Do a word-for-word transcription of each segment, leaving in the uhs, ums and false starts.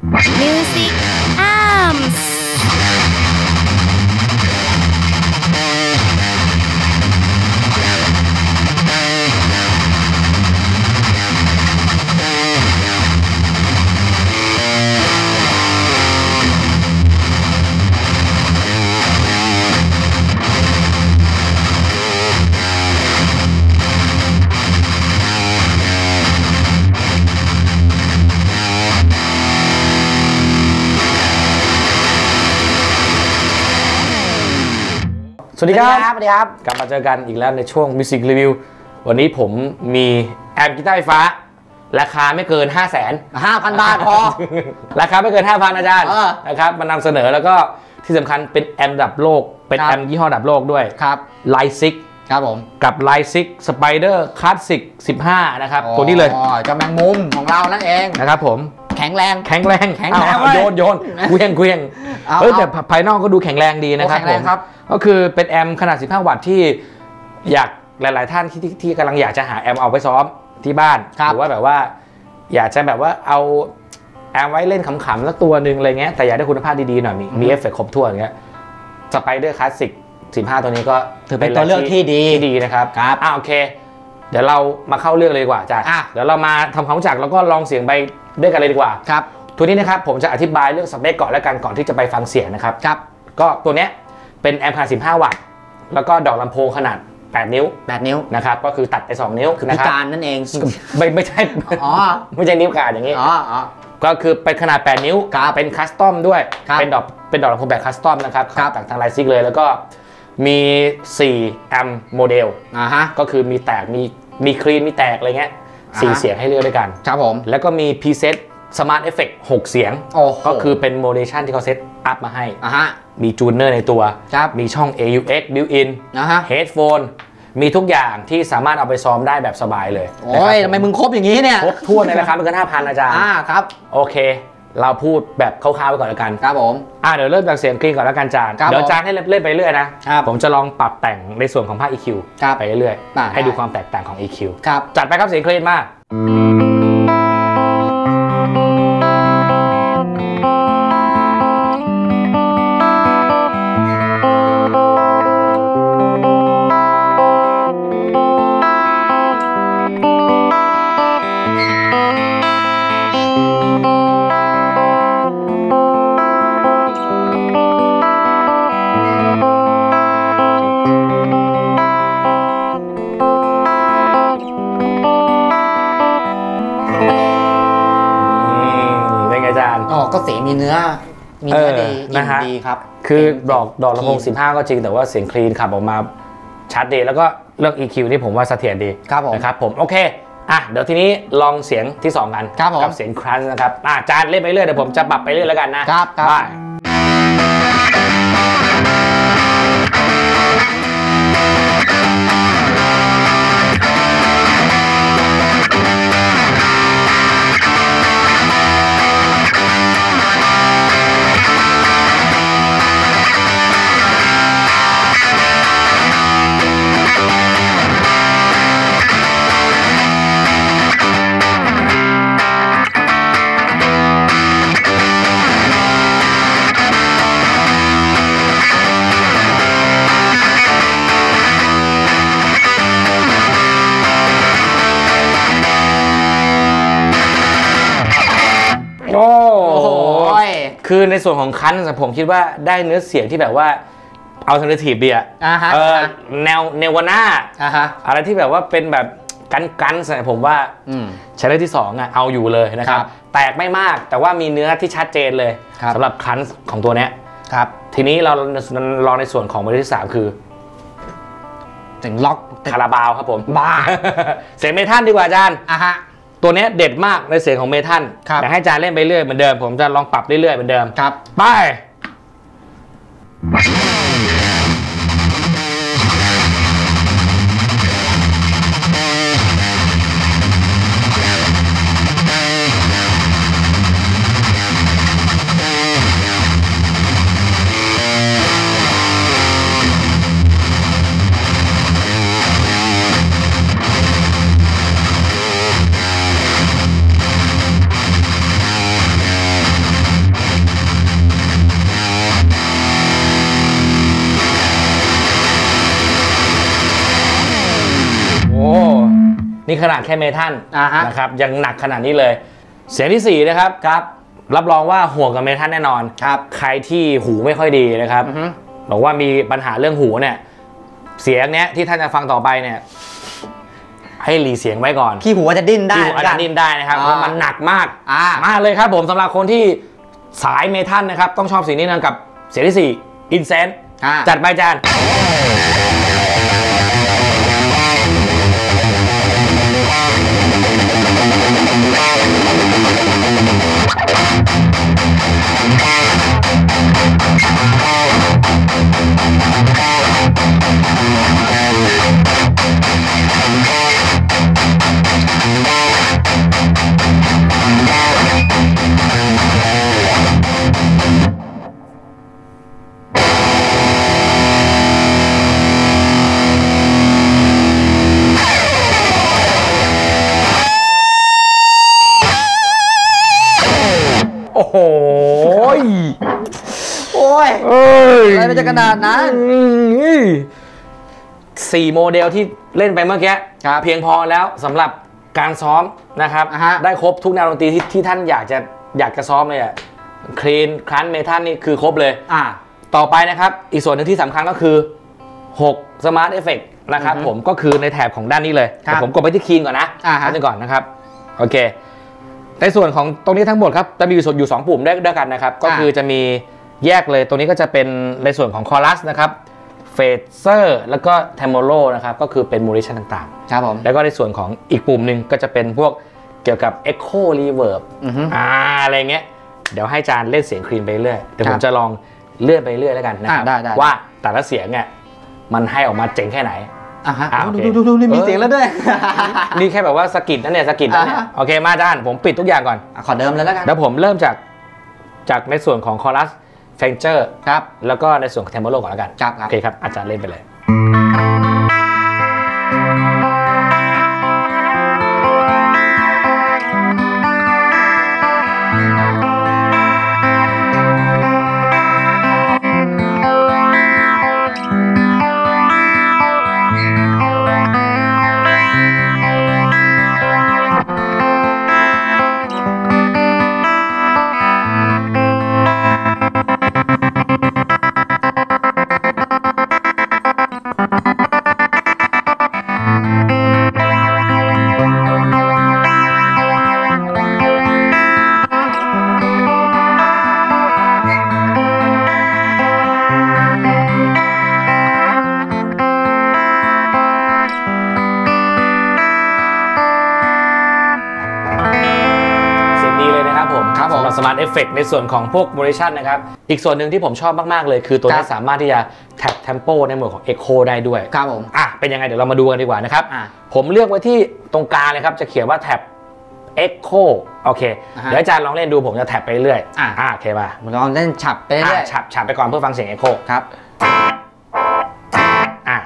Music Arms สวัสดีครับสวัสดีครับกลับมาเจอกันอีกแล้วในช่วง Music Review วันนี้ผมมีแอมป์กีตาร์ไฟฟ้าราคาไม่เกิน ห้าแสนห้าพัน บาทพอราคาไม่เกิน ห้าพัน อาจารย์นะครับมานำเสนอแล้วก็ที่สำคัญเป็นแอมป์ระดับโลกเป็นแอมป์ยี่ห้อระดับโลกด้วยครับไลซิกครับผมกับไลซิกสไปเดอร์คลาสสิกสิบห้านะครับตัวนี้เลยเจ้าแมงมุมของเรานั่นเองนะครับผมแข็งแรงแข็งแรงแข็งแรงโยนโยนเกวียงเกวียงเฮ้ยแต่ภายนอกก็ดูแข็งแรงดีนะครับผมก็คือเป็นแอมป์ขนาดสิบห้าวัตต์ที่อยากหลายๆท่านที่ที่กำลังอยากจะหาแอมป์เอาไปซ้อมที่บ้านหรือว่าแบบว่าอยากจะแบบว่าเอาแอมป์ไว้เล่นขำๆสักตัวหนึ่งอะไรเงี้ยแต่อยากได้คุณภาพดีๆหน่อยมีมีเอฟเฟกต์ครบถ้วนอย่างเงี้ยสไปเดอร์คลาสสิกสิบห้าตัวนี้ก็ถือเป็นตัวเลือกที่ดีที่ดีนะครับครับอ่าโอเคเดี๋ยวเรามาเข้าเรื่องเลยดีกว่าจ้ะเดี๋ยวเรามาทำความรู้จักแล้วก็ลองเสียงไปด้วยกันเลยดีกว่าครับตัวนี้นะครับผมจะอธิบายเรื่องสเปคก่อนแล้วกันก่อนที่จะไปฟังเสียงนะครับครับก็ตัวเนี้ยเป็นแอมป์ขนาดสิบห้าวัตต์แล้วก็ดอกลำโพงขนาดแปดนิ้วแปดนิ้วนะครับก็คือตัดไปสองนิ้วคือพิการนั่นเองไม่ไม่ใช่อ๋อไม่ใช่นิ้วขาดอย่างนี้อ๋ออ๋อก็คือเป็นขนาดแปดนิ้วเป็นคัสตอมด้วยเป็นดอกเป็นดอกลำโพงแบบคัสตอมนะครับจากทางไลซิกเลยแล้วก็มีสี่แอมป์โมเดลอ่าฮะก็คือมีแตกมีมีคลีนมีแตกอะไรเงี้ยสี่เสียงให้เลือกด้วยกันครับผมแล้วก็มีพรีเซตสมาร์ทเอฟเฟกต์หกเสียงก็คือเป็นโมเดชันที่เขาเซตอัพมาให้มีจูนเนอร์ในตัวมีช่อง เอ ยู เอ็กซ์ built-in headphone มีทุกอย่างที่สามารถเอาไปซ้อมได้แบบสบายเลยโอ้ยทำไมมึงครบอย่างนี้เนี่ยครบทั่วในราคาไม่เกิน ห้าพัน อาจารย์อ่าครับโอเคเราพูดแบบคร่าวๆไปก่อนแล้วกันครับผมอ่าเดี๋ยวเริ่มจากเสียงคลีนก่อนแล้วกันจานเดี๋ยวจานให้เล่นไปเรื่อยนะผมจะลองปรับแต่งในส่วนของภาค อี คิว ไปเรื่อยๆให้ดูความแตกต่างของ อี คิว จัดไปครับเสียงคลีนมากก็เสียงมีเนื้อมีเนื้อดีนะฮะดีครับคือดอกดอกลำโพงสิบห้าก็จริงแต่ว่าเสียงคลีนขับออกมาชัดดีแล้วก็เรื่อง อี คิว นี่ผมว่าเสถียรดีนะครับผมโอเคอ่ะเดี๋ยวทีนี้ลองเสียงที่สองกันกับเสียงครันช์นะครับอ่ะจานเล่นไปเรื่อยเดี๋ยวผมจะปรับไปเรื่อยแล้วกันนะครับได้โอ้โหคือในส่วนของคันผมคิดว่าได้เนื้อเสียงที่แบบว่าอัลเทอร์เนทีฟดีอะแนวเนวาน่าอะไรที่แบบว่าเป็นแบบกันกันใส่ผมว่าใช้ได้ที่สองอะเอาอยู่เลยนะครับแตกไม่มากแต่ว่ามีเนื้อที่ชัดเจนเลยสำหรับคันของตัวนี้ครับทีนี้เราลองในส่วนของโมเดลที่สามคือเสียงล็อกคาราบาวครับผมบ้าเสียงเมทัลดีกว่าอาจารย์อ่ะฮะตัวนี้เด็ดมากในเสียงของเมทัลอยากให้จานเล่นไปเรื่อยเหมือนเดิมผมจะลองปรับเรื่อยๆเหมือนเดิมครับไปนี่ขนาดแค่เมทัลนะครับยังหนักขนาดนี้เลยเสียงที่สี่นะครับครับรับรองว่าห่วงกับเมทัลแน่นอนครับใครที่หูไม่ค่อยดีนะครับบอกว่ามีปัญหาเรื่องหูเนี่ยเสียงเนี้ยที่ท่านจะฟังต่อไปเนี่ยให้หลีเสียงไว้ก่อนที่หูจะดิ้นได้ที่หูอาจจะดิ้นได้นะครับเพราะมันหนักมากมากเลยครับผมสำหรับคนที่สายเมทัลนะครับต้องชอบเสียงนี้นะกับเสียงที่สี่อินเซนต์จัดไปจานโอ้โหโอ้ยอะไรมันจะขนาดนั้นสี่โมเดลที่เล่นไปเมื่อกี้เพียงพอแล้วสำหรับการซ้อมนะครับได้ครบทุกแนวดนตรีที่ที่ท่านอยากจะอยากจะซ้อมเลยอะคลีนคลันเมทัลนี่คือครบเลยต่อไปนะครับอีกส่วนหนึ่งที่สำคัญก็คือหก Smart Effect นะครับผมก็คือในแถบของด้านนี้เลยแต่ผมกดไปที่คีนก่อนนะอันนี้ก่อนนะครับโอเคในส่วนของตรงนี้ทั้งหมดครับจะมีอยู่อยู่สองปุ่มได้ด้วยกันนะครับก็คือจะมีแยกเลยตรงนี้ก็จะเป็นในส่วนของคอรัสนะครับเฟเซอร์แล้วก็เทมโมโลนะครับก็คือเป็นโมดูเลชันต่างๆครับผมแล้วก็ในส่วนของอีกปุ่มหนึ่งก็จะเป็นพวกเกี่ยวกับ Echo Reverb อ่าอะไรเงี้ยเดี๋ยวให้จานเล่นเสียงคลีนไปเรื่อยเดี๋ยวผมจะลองเลื่อนไปเรื่อยแล้วกันนะครับว่าแต่ละเสียงเนี่ยมันให้ออกมาเจ๋งแค่ไหนอ่ะฮะดูดูดูนี่มีเสียงแล้วด้วยนี่แค่แบบว่าสกิดนั่นเนี่ยสกิดนั่นเนี่ยโอเคมาจานผมปิดทุกอย่างก่อนขอเดิมเลยแล้วกันแล้วผมเริ่มจากจากในส่วนของคอรัสเฟนเจอร์ครับแล้วก็ในส่วนของเทมโปโลก่อนแล้วกันครับโอเคครับอาจารย์เล่นไปเลยสมาร์ทเอฟเฟกต์ในส่วนของพวกโมดูเลชันนะครับอีกส่วนหนึ่งที่ผมชอบมากๆเลยคือตัวนี้สามารถที่จะแท็บเทมโปในหมวดของ Echo ได้ด้วยครับผมอ่ะเป็นยังไงเดี๋ยวเรามาดูกันดีกว่านะครับผมเลือกไว้ที่ตรงกลางเลยครับจะเขียนว่าแท็บ Echo โอเคเดี๋ยวอาจารย์ลองเล่นดูผมจะแท็บไปเรื่อยอ่าโอเคป่ะลองเล่นฉับไปเรื่อยฉับฉับไปก่อนเพื่อฟังเสียง Echo ครับอ่ะ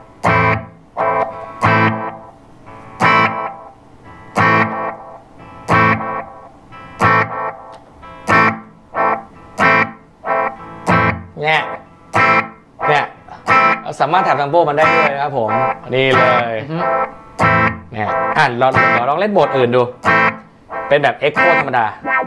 เนี่ยเนี่ยเราสามารถแท็บเทมโปมันได้ด้วยนะครับผมนี่เลยเนี่ยอ่ะลองลองเล่นโหมดอื่นดูเป็นแบบ Echo ธรรมดา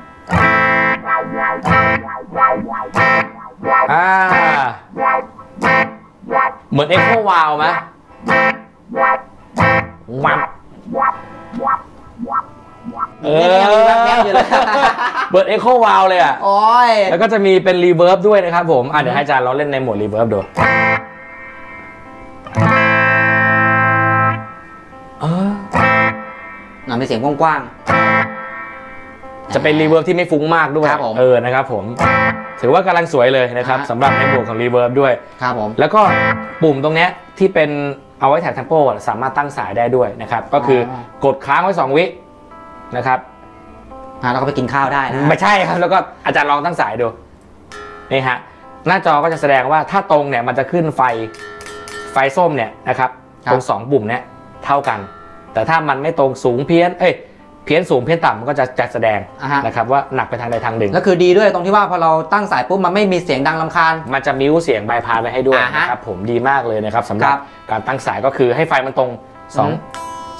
อ่าเหมือน Echo Wow ไหมวับเออเบิร์ดเอ็กโควาวเลยอ่ะโอ้ยแล้วก็จะมีเป็นรีเวิร์บด้วยนะครับผมอ่ะเดี๋ยวให้อาจารย์เราเล่นในโหมดรีเวิร์บดูเออหน่อยเป็นเสียงกว้างๆจะเป็นรีเวิร์บที่ไม่ฟุ้งมากด้วยเออนะครับผมถือว่ากำลังสวยเลยนะครับสำหรับในโหมดของรีเวิร์บด้วยครับผมแล้วก็ปุ่มตรงนี้ที่เป็นเอาไว้แท็บเทมโปสามารถตั้งสายได้ด้วยนะครับก็คือกดค้างไว้สองวินะครับแล้วก็ไปกินข้าวได้นะไม่ใช่ครับแล้วก็อาจารย์ลองตั้งสายดูนี่ฮะหน้าจอก็จะแสดงว่าถ้าตรงเนี่ยมันจะขึ้นไฟไฟส้มเนี่ยนะครับตรงสองปุ่มเนี่ยเท่ากันแต่ถ้ามันไม่ตรงสูงเพี้ยนเอ้ยเพี้ยนสูงเพี้ยนต่ำมันก็จะจะแสดงนะครับว่าหนักไปทางใดทางหนึ่งแล้วคือดีด้วยตรงที่ว่าพอเราตั้งสายปุ๊บมันไม่มีเสียงดังรำคาญมันจะมิวเสียงบายพาสไปให้ด้วยนะครับผมดีมากเลยนะครับสำหรับการตั้งสายก็คือให้ไฟมันตรงสอง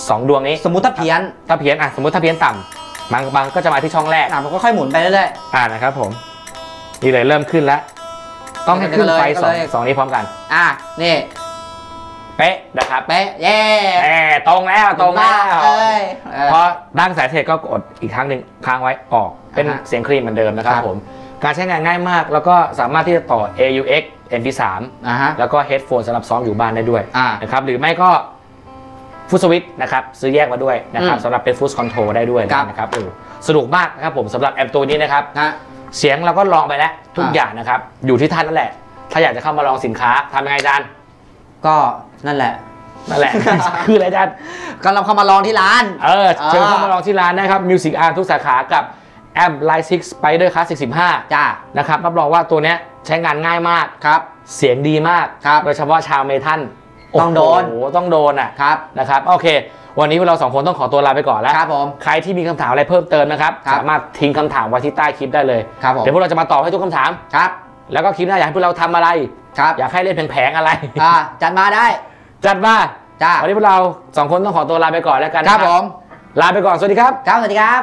สองดวงนี้สมมุติถ้าเพี้ยนถ้าเพี้ยนอ่ะสมมติถ้าเพี้ยนต่ำบางบางก็จะมาที่ช่องแรกอ่ะมันก็ค่อยหมุนไปเรื่อยๆอ่านะครับผมนี่เลยเริ่มขึ้นแล้วต้องให้ขึ้นไฟสองสองนี้พร้อมกันอ่ะนี่เป๊ะนะครับเป๊ะเย่ตรงแล้วตรงแล้วพอตั้งสายเสร็จก็กดอีกครั้งหนึ่งค้างไว้ออกเป็นเสียงคลีนเหมือนเดิมนะครับผมการใช้งานง่ายมากแล้วก็สามารถที่จะต่อ เอ ยู เอ็กซ์ เอ็ม พี สาม แล้วก็เฮดโฟนสำหรับซ้อมอยู่บ้านได้ด้วยนะครับหรือไม่ก็ฟุตสวิตช์นะครับซื้อแยกมาด้วยนะครับสำหรับเป็นฟุตคอนโทรลได้ด้วยนะครับโอ้สนุกมากนะครับผมสำหรับแอมตัวนี้นะครับเสียงเราก็ลองไปแล้วทุกอย่างนะครับอยู่ที่ท่านนั่นแหละถ้าอยากจะเข้ามาลองสินค้าทำยังไงอาจารย์ก็นั่นแหละนั่นแหละคืออะไรอาจารย์ก็เราเข้ามาลองที่ร้านเออเชิญเข้ามาลองที่ร้านนะครับ Music Arm ทุกสาขากับแอม ไลท์ ซิกซ์ Spider Classic สิบห้าจ้านะครับรับรองว่าตัวนี้ใช้งานง่ายมากครับเสียงดีมากครับโดยเฉพาะชาวเมทัลต้องโดนโอ้ต้องโดนอ่ะครับนะครับโอเควันนี้พวกเราสองคนต้องขอตัวลาไปก่อนแล้วครับผมใครที่มีคำถามอะไรเพิ่มเติมนะครับสามารถทิ้งคำถามไว้ที่ใต้คลิปได้เลยครับเดี๋ยวพวกเราจะมาตอบให้ทุกคำถามครับแล้วก็คลิปหน้าอยากให้พวกเราทำอะไรครับอยากให้เล่นแผงๆอะไรอ่าจัดมาได้จัดมาจ้าวันนี้พวกเราสองคนต้องขอตัวลาไปก่อนแล้วกันครับผมลาไปก่อนสวัสดีครับครับสวัสดีครับ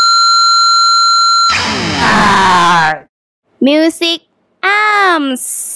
Music Arms